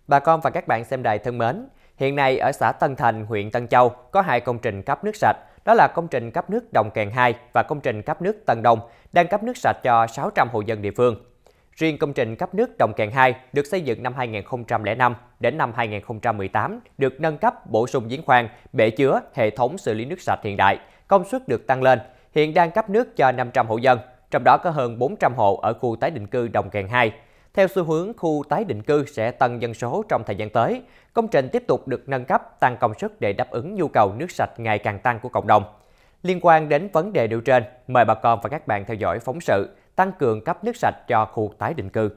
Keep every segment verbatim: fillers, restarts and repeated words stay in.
Bà con và các bạn xem đài thân mến, hiện nay ở xã Tân Thành, huyện Tân Châu có hai công trình cấp nước sạch, đó là công trình cấp nước Đồng Kèn hai và công trình cấp nước Tân Đông, đang cấp nước sạch cho sáu trăm hộ dân địa phương. Riêng công trình cấp nước Đồng Kèn hai được xây dựng năm hai nghìn không trăm lẻ năm đến năm hai nghìn không trăm mười tám, được nâng cấp, bổ sung giếng khoan, bể chứa, hệ thống xử lý nước sạch hiện đại, công suất được tăng lên, hiện đang cấp nước cho năm trăm hộ dân, trong đó có hơn bốn trăm hộ ở khu tái định cư Đồng Kèn hai. Theo xu hướng khu tái định cư sẽ tăng dân số trong thời gian tới, công trình tiếp tục được nâng cấp, tăng công suất để đáp ứng nhu cầu nước sạch ngày càng tăng của cộng đồng. Liên quan đến vấn đề nêu trên, mời bà con và các bạn theo dõi phóng sự tăng cường cấp nước sạch cho khu tái định cư.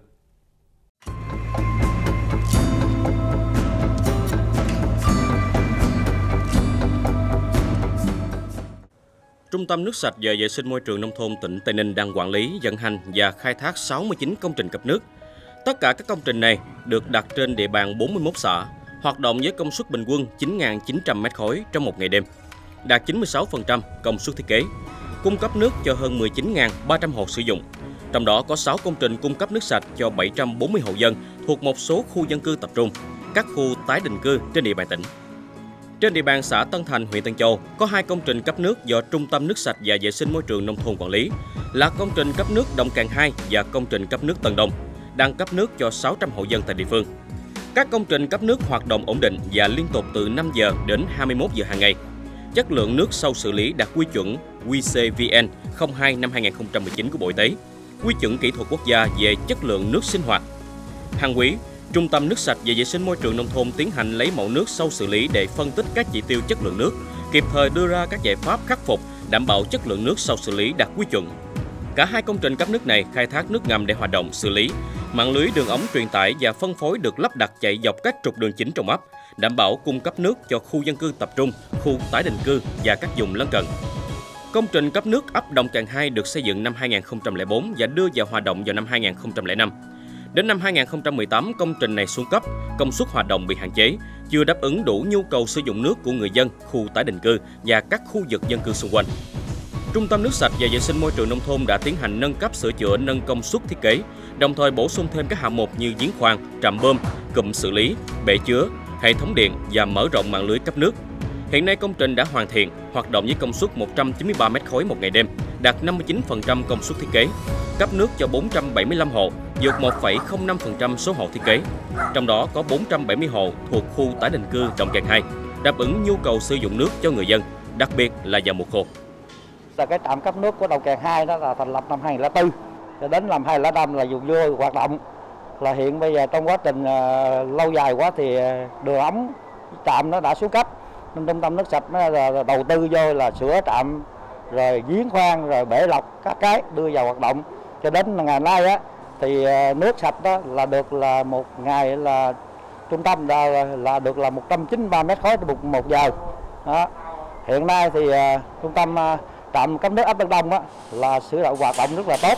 Trung tâm nước sạch và vệ sinh môi trường nông thôn tỉnh Tây Ninh đang quản lý, vận hành và khai thác sáu mươi chín công trình cấp nước. Tất cả các công trình này được đặt trên địa bàn bốn mươi mốt xã, hoạt động với công suất bình quân chín nghìn chín trăm mét khối trong một ngày đêm, đạt chín mươi sáu phần trăm công suất thiết kế, cung cấp nước cho hơn mười chín nghìn ba trăm hộ sử dụng. Trong đó có sáu công trình cung cấp nước sạch cho bảy trăm bốn mươi hộ dân thuộc một số khu dân cư tập trung, các khu tái định cư trên địa bàn tỉnh. Trên địa bàn xã Tân Thành, huyện Tân Châu có hai công trình cấp nước do Trung tâm nước sạch và vệ sinh môi trường nông thôn quản lý, là công trình cấp nước Đồng Kèn hai và công trình cấp nước Tân Đông, đang cấp nước cho sáu trăm hộ dân tại địa phương. Các công trình cấp nước hoạt động ổn định và liên tục từ năm giờ đến hai mươi mốt giờ hàng ngày. Chất lượng nước sau xử lý đạt quy chuẩn quy xê vê en không hai năm hai nghìn không trăm mười chín của Bộ Y tế, quy chuẩn kỹ thuật quốc gia về chất lượng nước sinh hoạt. Hàng quý, Trung tâm nước sạch và vệ sinh môi trường nông thôn tiến hành lấy mẫu nước sau xử lý để phân tích các chỉ tiêu chất lượng nước, kịp thời đưa ra các giải pháp khắc phục, đảm bảo chất lượng nước sau xử lý đạt quy chuẩn. Cả hai công trình cấp nước này khai thác nước ngầm để hoạt động xử lý. Mạng lưới đường ống truyền tải và phân phối được lắp đặt chạy dọc các trục đường chính trong ấp, đảm bảo cung cấp nước cho khu dân cư tập trung, khu tái định cư và các vùng lân cận. Công trình cấp nước ấp Đồng Kèn hai được xây dựng năm hai nghìn không trăm lẻ bốn và đưa vào hoạt động vào năm hai nghìn không trăm lẻ năm. Đến năm hai nghìn không trăm mười tám, công trình này xuống cấp, công suất hoạt động bị hạn chế, chưa đáp ứng đủ nhu cầu sử dụng nước của người dân, khu tái định cư và các khu vực dân cư xung quanh. Trung tâm nước sạch và vệ sinh môi trường nông thôn đã tiến hành nâng cấp, sửa chữa, nâng công suất thiết kế, đồng thời bổ sung thêm các hạng mục như giếng khoan, trạm bơm, cụm xử lý, bể chứa, hệ thống điện và mở rộng mạng lưới cấp nước. Hiện nay công trình đã hoàn thiện, hoạt động với công suất một trăm chín mươi ba mét khối một ngày đêm, đạt năm mươi chín phần trăm công suất thiết kế, cấp nước cho bốn trăm bảy mươi lăm hộ, vượt một phẩy không năm phần trăm số hộ thiết kế. Trong đó có bốn trăm bảy mươi hộ thuộc khu tái định cư Đồng Kèn hai, đáp ứng nhu cầu sử dụng nước cho người dân, đặc biệt là vào mùa khô. Là cái trạm cấp nước của Đồng Kèn hai đó là thành lập năm hai nghìn không trăm lẻ bốn, cho đến năm hai nghìn không trăm lẻ năm là dùng vô hoạt động. Là hiện bây giờ trong quá trình uh, lâu dài quá thì đường ống trạm nó đã xuống cấp, nên trung tâm nước sạch nó là đầu tư vô là sửa trạm, rồi giếng khoan, rồi bể lọc các cái đưa vào hoạt động. Cho đến ngày nay á thì uh, nước sạch đó là được là một ngày là trung tâm là, là được là một trăm chín mươi ba mét khối một một giờ. Đó. Hiện nay thì uh, trung tâm uh, trạm cấp nước ấp Tân Đông á, là sử dụng hoạt động rất là tốt,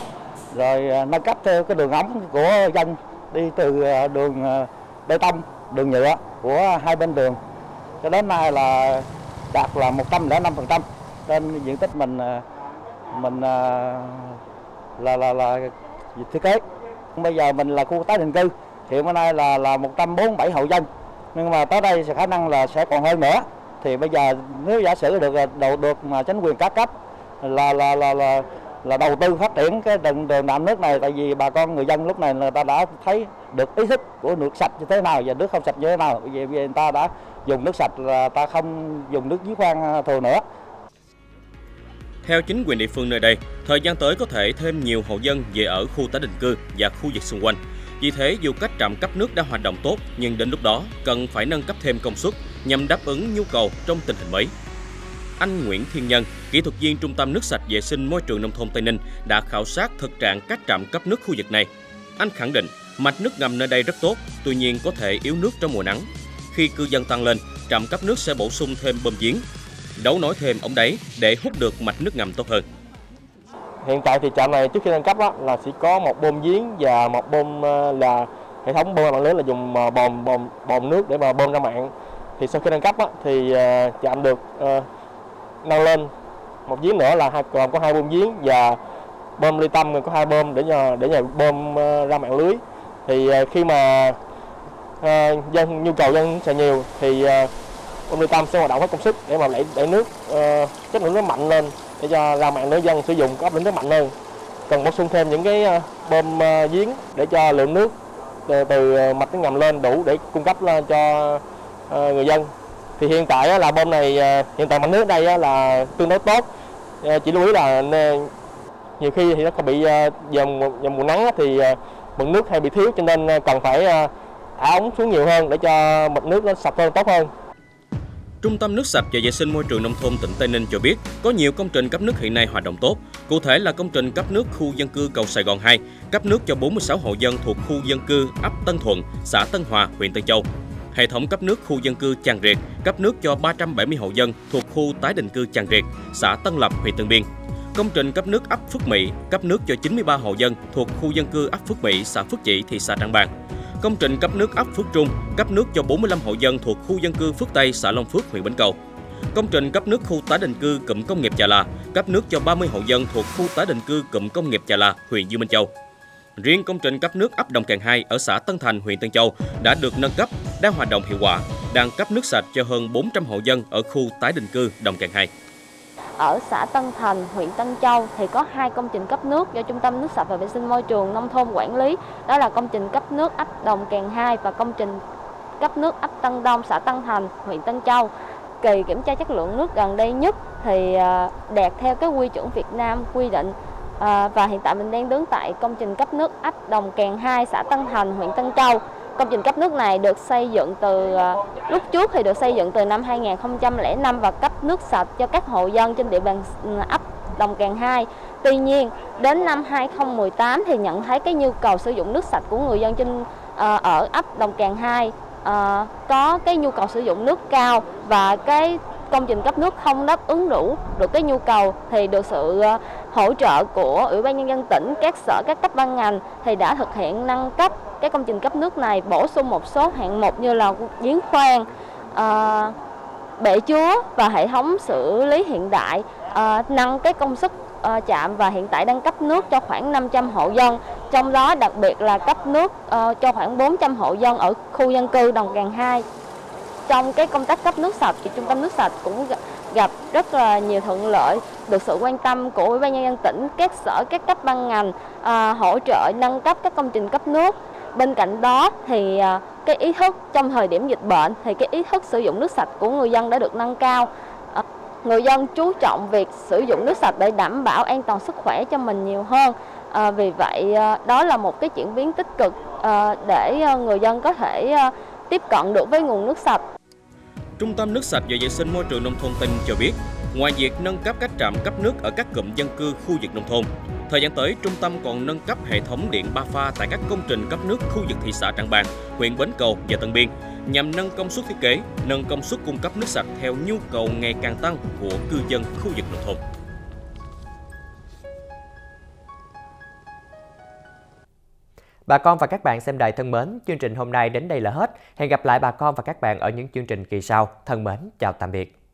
rồi nâng cấp theo cái đường ống của dân đi từ đường bê tông, đường nhựa của hai bên đường cho đến nay là đạt là một trăm lẻ năm phần trăm trên diện tích mình mình là là là thiết kế. Bây giờ mình là khu tái định cư, hiện hôm nay là là một trăm bốn mươi bảy hộ dân, nhưng mà tới đây sẽ khả năng là sẽ còn hơn nữa. Thì bây giờ nếu giả sử được đầu được mà chính quyền các cấp là là là là là đầu tư phát triển cái đường đường trạm nước này, tại vì bà con người dân lúc này người ta đã thấy được ý thức của nước sạch như thế nào và nước không sạch như thế nào, vì người ta đã dùng nước sạch là ta không dùng nước giếng khoan thừa nữa. Theo chính quyền địa phương nơi đây, thời gian tới có thể thêm nhiều hộ dân về ở khu tái định cư và khu vực xung quanh. Vì thế, dù các trạm cấp nước đã hoạt động tốt, nhưng đến lúc đó cần phải nâng cấp thêm công suất nhằm đáp ứng nhu cầu trong tình hình mới. Anh Nguyễn Thiên Nhân, kỹ thuật viên Trung tâm nước sạch vệ sinh môi trường nông thôn Tây Ninh đã khảo sát thực trạng các trạm cấp nước khu vực này. Anh khẳng định mạch nước ngầm nơi đây rất tốt, tuy nhiên có thể yếu nước trong mùa nắng. Khi cư dân tăng lên, trạm cấp nước sẽ bổ sung thêm bơm giếng, đấu nối thêm ống đáy để hút được mạch nước ngầm tốt hơn. Hiện tại thì trạm này trước khi nâng cấp đó, là chỉ có một bơm giếng và một bơm là hệ thống bơm mạng lưới là dùng bồn bồn bồn nước để mà bơm ra mạng. Thì sau khi nâng cấp đó, thì trạm được uh, nâng lên một giếng nữa là hai còn có hai bơm giếng và bơm ly tâm có hai bơm để nhờ để nhờ bơm uh, ra mạng lưới. Thì uh, khi mà uh, dân nhu cầu dân sẽ nhiều thì uh, bơm ly tâm sẽ hoạt động hết công suất để mà đẩy đẩy nước uh, chất lượng nước mạnh lên để cho ra mạng nước dân sử dụng có áp lực nước mạnh hơn. Cần bổ sung thêm những cái uh, bơm uh, giếng để cho lượng nước từ, từ mạch đến ngầm lên đủ để cung cấp lên cho uh, người dân. Thì hiện tại uh, là bơm này uh, hiện tại mặt nước ở đây uh, là tương đối tốt. Uh, chỉ lưu ý là uh, nhiều khi thì nó có bị uh, vào mùa, mùa nắng thì uh, mực nước hay bị thiếu, cho nên uh, cần phải uh, ả ống xuống nhiều hơn để cho mực nước nó sạch hơn, tốt hơn. Trung tâm nước sạch và vệ sinh môi trường nông thôn tỉnh Tây Ninh cho biết có nhiều công trình cấp nước hiện nay hoạt động tốt. Cụ thể là công trình cấp nước khu dân cư cầu Sài Gòn hai, cấp nước cho bốn mươi sáu hộ dân thuộc khu dân cư ấp Tân Thuận, xã Tân Hòa, huyện Tân Châu. Hệ thống cấp nước khu dân cư Chàng Riệt, cấp nước cho ba trăm bảy mươi hộ dân thuộc khu tái định cư Chàng Riệt, xã Tân Lập, huyện Tân Biên. Công trình cấp nước ấp Phước Mỹ, cấp nước cho chín mươi ba hộ dân thuộc khu dân cư ấp Phước Mỹ, xã Phước Chỉ, thị xã Trảng Bàng. Công trình cấp nước ấp Phước Trung, cấp nước cho bốn mươi lăm hộ dân thuộc khu dân cư Phước Tây, xã Long Phước, huyện Bến Cầu. Công trình cấp nước khu tái định cư cụm công nghiệp Chà La, cấp nước cho ba mươi hộ dân thuộc khu tái định cư cụm công nghiệp Chà La, huyện Dương Minh Châu. Riêng công trình cấp nước ấp Đồng Kèn hai ở xã Tân Thành, huyện Tân Châu đã được nâng cấp, đang hoạt động hiệu quả, đang cấp nước sạch cho hơn bốn trăm hộ dân ở khu tái định cư Đồng Kèn hai. Ở xã Tân Thành, huyện Tân Châu thì có hai công trình cấp nước do Trung tâm nước sạch và vệ sinh môi trường nông thôn quản lý. Đó là công trình cấp nước ấp Đồng Kèn hai và công trình cấp nước ấp Tân Đông, xã Tân Thành, huyện Tân Châu. Kỳ kiểm tra chất lượng nước gần đây nhất thì đạt theo cái quy chuẩn Việt Nam quy định. À, và hiện tại mình đang đứng tại công trình cấp nước ấp Đồng Kèn hai, xã Tân Thành, huyện Tân Châu. Công trình cấp nước này được xây dựng từ uh, lúc trước thì được xây dựng từ năm hai nghìn không trăm lẻ năm và cấp nước sạch cho các hộ dân trên địa bàn ấp Đồng Kèn hai. Tuy nhiên, đến năm hai nghìn không trăm mười tám thì nhận thấy cái nhu cầu sử dụng nước sạch của người dân trên uh, ở ấp Đồng Kèn hai uh, có cái nhu cầu sử dụng nước cao và cái công trình cấp nước không đáp ứng đủ được cái nhu cầu, thì được sự uh, hỗ trợ của Ủy ban Nhân dân tỉnh, các sở, các cấp ban ngành thì đã thực hiện nâng cấp cái công trình cấp nước này, bổ sung một số hạng mục như là giếng khoan, uh, bể chứa và hệ thống xử lý hiện đại, uh, nâng cái công suất uh, trạm và hiện tại đang cấp nước cho khoảng năm trăm hộ dân. Trong đó đặc biệt là cấp nước uh, cho khoảng bốn trăm hộ dân ở khu dân cư Đồng Kèn hai. Trong cái công tác cấp nước sạch thì Trung tâm nước sạch cũng gặp rất là nhiều thuận lợi, được sự quan tâm của Ủy ban Nhân dân tỉnh, các sở, các cấp ban ngành à, hỗ trợ nâng cấp các công trình cấp nước. Bên cạnh đó thì à, cái ý thức trong thời điểm dịch bệnh thì cái ý thức sử dụng nước sạch của người dân đã được nâng cao. À, người dân chú trọng việc sử dụng nước sạch để đảm bảo an toàn sức khỏe cho mình nhiều hơn. À, vì vậy à, đó là một cái chuyển biến tích cực à, để à, người dân có thể à, tiếp cận được với nguồn nước sạch. Trung tâm nước sạch và vệ sinh môi trường nông thôn Tỉnh cho biết, ngoài việc nâng cấp các trạm cấp nước ở các cụm dân cư khu vực nông thôn, thời gian tới trung tâm còn nâng cấp hệ thống điện ba pha tại các công trình cấp nước khu vực thị xã Trảng Bàng, huyện Bến Cầu và Tân Biên nhằm nâng công suất thiết kế, nâng công suất cung cấp nước sạch theo nhu cầu ngày càng tăng của cư dân khu vực nông thôn. Bà con và các bạn xem đài thân mến, chương trình hôm nay đến đây là hết. Hẹn gặp lại bà con và các bạn ở những chương trình kỳ sau. Thân mến, chào tạm biệt.